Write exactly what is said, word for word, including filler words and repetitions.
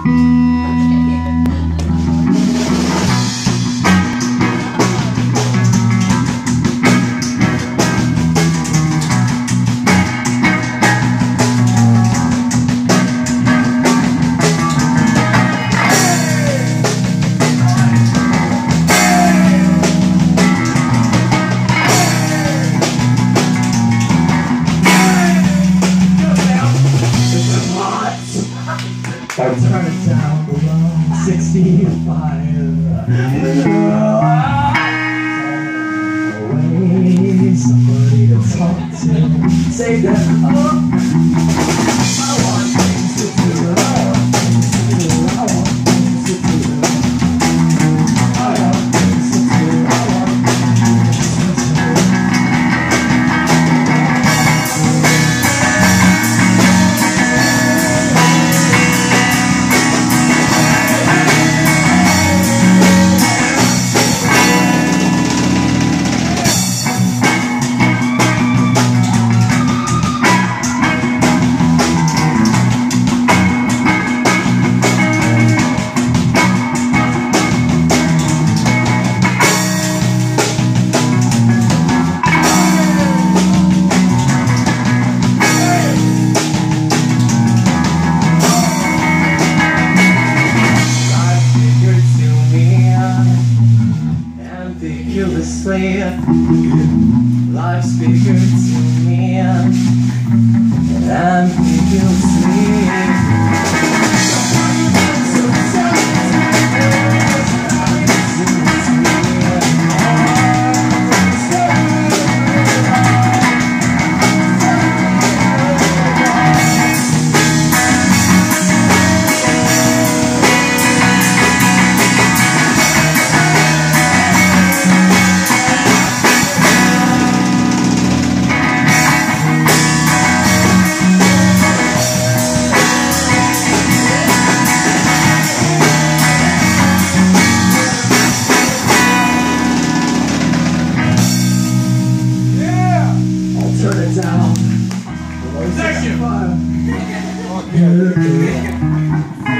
I'll turn it down below sixty-five. Away, somebody to talk to. Say that. Oh, I want things to do. I want things to do. I want things to do. I want things to do. I want things to do. Ambiguously, life's bigger to me. Ambiguously. Turn it down. Thank you.